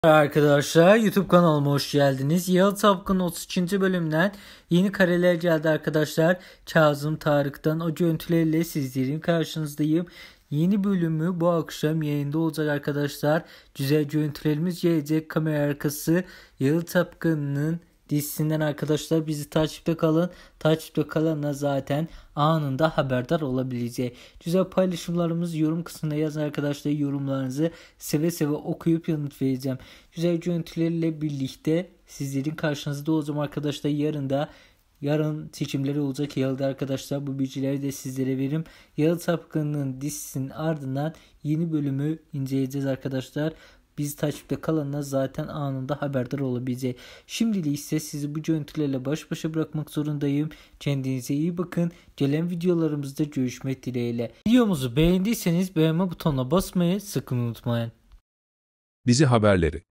Arkadaşlar YouTube kanalıma hoş geldiniz. Yalı Çapkın 33. bölümden yeni kareler geldi arkadaşlar. Kazım Tarık'tan o görüntülerle sizlerin karşınızdayım. Yeni bölümü bu akşam yayında olacak arkadaşlar. Güzel görüntülerimiz gelecek. Kamera arkası Yalı Çapkın'ın dizisinden arkadaşlar, bizi takipte kalın. Takipte kalanlar zaten anında haberdar olabileceği. Güzel paylaşımlarımız yorum kısmına yazın arkadaşlar. Yorumlarınızı seve seve okuyup yanıt vereceğim. Güzel görüntülerle birlikte sizlerin karşınızda olacağım arkadaşlar. Yarın seçimleri olacak Yalı'da arkadaşlar. Bu bilgileri de sizlere veririm. Yalı Çapkın'ın dizisinin ardından yeni bölümü inceleyeceğiz arkadaşlar. Biz takipte kalanlar zaten anında haberdar olabileceğiz. Şimdilik ise sizi bu görüntülerle baş başa bırakmak zorundayım. Kendinize iyi bakın. Gelen videolarımızda görüşmek dileğiyle. Videomuzu beğendiyseniz beğenme butonuna basmayı sakın unutmayın. Dizi haberleri